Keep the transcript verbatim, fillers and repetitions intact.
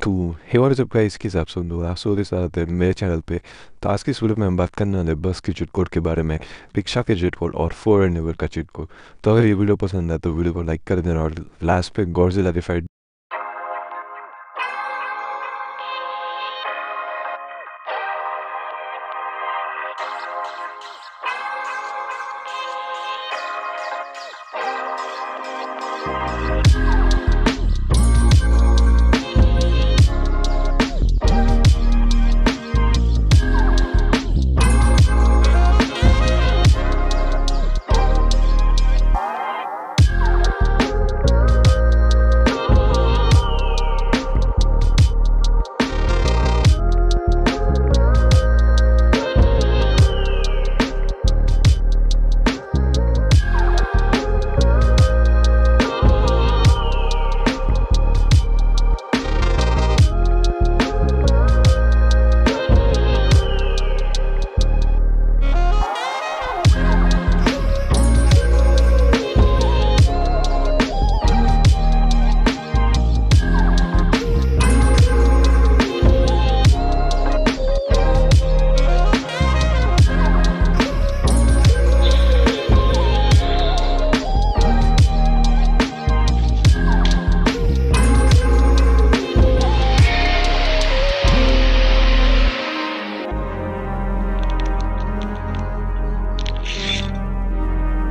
तो hey what is up guys, किस आप सुन दो आप सो दिस आते हैं मेरे चैनल पे। तो आज की इस वीडियो में हम बात करने वाले हैं बस की चीट कोड के बारे में, रिक्शा के चीट कोड और फोर एंड का चीट कोड। तो अगर ये वीडियो पसंद है तो वीडियो को लाइक कर देना और लास्ट पे गॉडजिला रिफाइड